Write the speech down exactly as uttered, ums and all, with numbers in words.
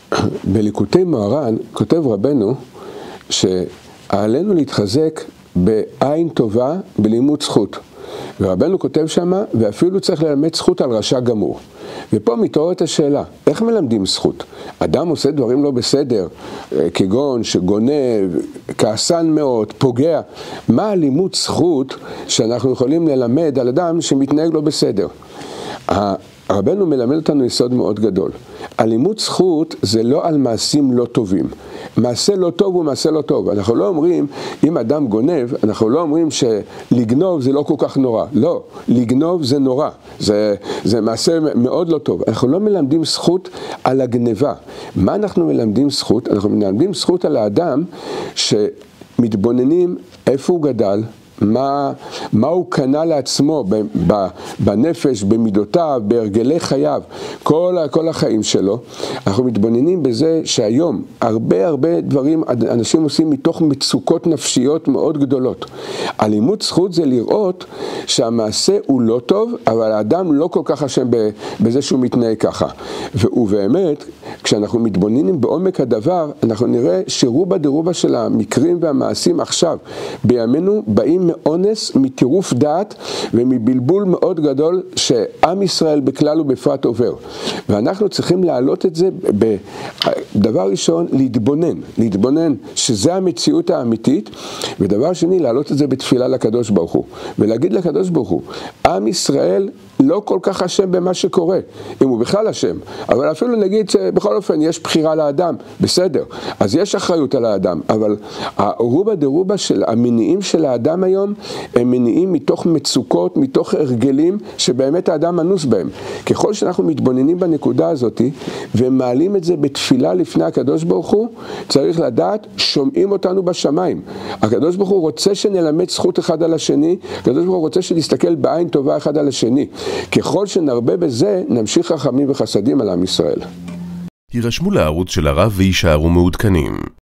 בליקוטי מוהר"ן כותב רבנו שעלינו להתחזק בעין טובה בלימוד זכות. ורבנו כותב שמה, ואפילו צריך ללמד זכות על רשע גמור. ופה מתעוררת השאלה, איך מלמדים זכות? אדם עושה דברים לא בסדר, כגון שגונב, כעסן מאוד, פוגע. מה הלימוד זכות שאנחנו יכולים ללמד על אדם שמתנהג לא בסדר? רבנו מלמד אותנו יסוד מאוד גדול. הלימוד זכות זה לא על מעשים לא טובים. מעשה לא טוב הוא מעשה לא טוב. אנחנו לא אומרים, אם אדם גונב, אנחנו לא אומרים שלגנוב זה לא כל כך נורא. לא, לגנוב זה נורא. זה, זה מעשה מאוד לא טוב. אנחנו לא מלמדים זכות על הגניבה. מה אנחנו מלמדים זכות? אנחנו מלמדים זכות על האדם שמתבוננים איפה הוא גדל, מה, מה הוא קנה לעצמו ב, ב, בנפש, במידותיו, בהרגלי חייו, כל, כל החיים שלו. אנחנו מתבוננים בזה שהיום הרבה הרבה דברים אנשים עושים מתוך מצוקות נפשיות מאוד גדולות. הלימוד זכות זה לראות שהמעשה הוא לא טוב, אבל האדם לא כל כך אשם בזה שהוא מתנהג ככה. ובאמת, כשאנחנו מתבוננים בעומק הדבר, אנחנו נראה שרובה דרובה של המקרים והמעשים עכשיו, בימינו באים מאונס, מטירוף דעת ומבלבול מאוד גדול שעם ישראל בכלל ובפרט עובר. ואנחנו צריכים להעלות את זה בדבר ראשון, להתבונן, להתבונן שזה המציאות האמיתית, ודבר שני, להעלות את זה בתפילה לקדוש ברוך הוא, ולהגיד לקדוש ברוך הוא, עם ישראל לא כל כך אשם במה שקורה, אם הוא בכלל אשם, אבל אפילו נגיד שבכל אופן יש בחירה לאדם, בסדר, אז יש אחריות על האדם, אבל הרובה דרובה של המניעים של האדם היום, הם מניעים מתוך מצוקות, מתוך הרגלים, שבאמת האדם מנוס בהם. ככל שאנחנו מתבוננים בנקודה הזאת, ומעלים את זה בתפילה לפני הקדוש ברוך הוא, צריך לדעת, שומעים אותנו בשמיים. הקדוש ברוך הוא רוצה שנלמד זכות אחד על השני, הקדוש ברוך הוא רוצה שנסתכל בעין טובה אחד על השני. ככל שנרבה בזה, נמשיך רחמים וחסדים על עם ישראל. הירשמו לערוץ של הרב וישארו מעודכנים.